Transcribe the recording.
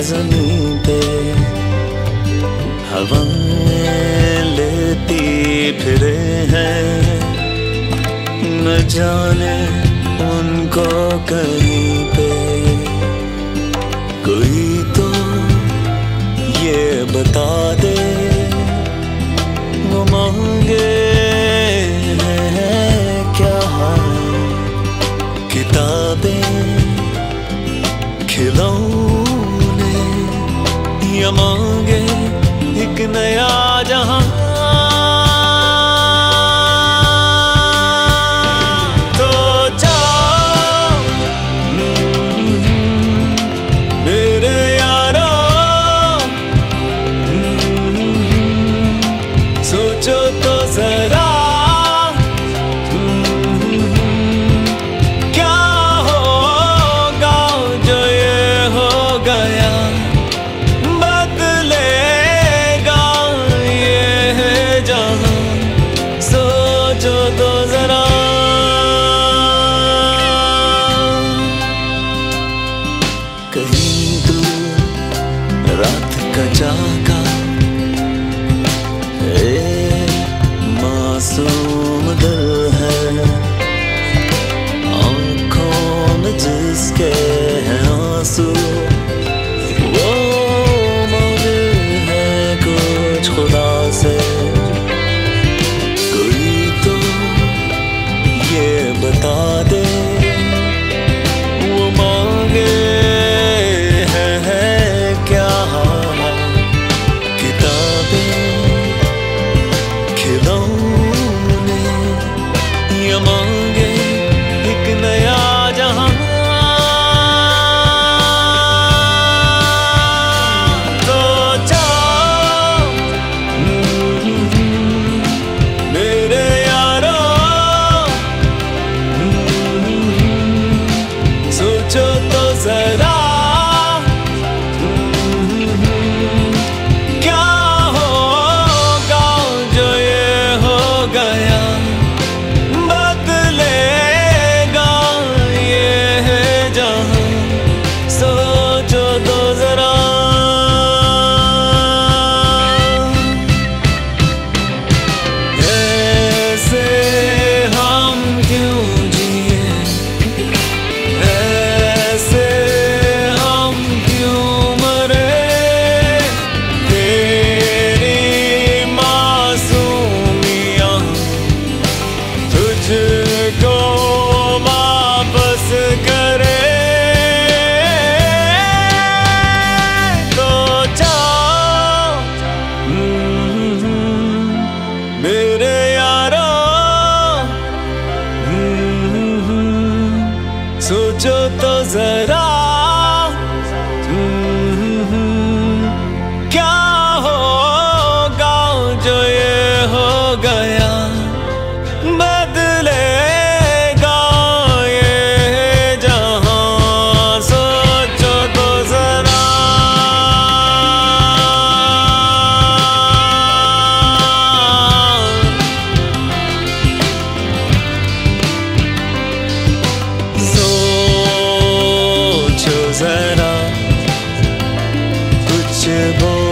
ज़मीं पे हवाएं लेती फिरे हैं, न जाने उनको कहीं पे। कोई तो ये बता दे वो मांगे हैं क्या? किताबें, खिलौने या मांगे एक नया जहां। तो जाओ मेरे यारो, सोचो तो जरा तो जरा। कहीं दूर रात का जागा मासूम दिल है, आँखों में जिसके हैं आंसू, वो मांगे है कुछ खुदा से। बता दे वो मांगे है क्या? किताबें, खिलौने या मांगे एक नया जहां। तो जाओ मेरे सोचो तो जरा क्या होगा जो ये हो गया, बदलेगा ये जहां। सोचो तो जरा। ऐसे हम क्यों को वापस करे? तो जाओ मेरे यारो, सोचो तो जरा क्या होगा जो ये हो गया, बदलेगा ये जहां। सोचो तो जरा। सोचो जरा, कुछ बोल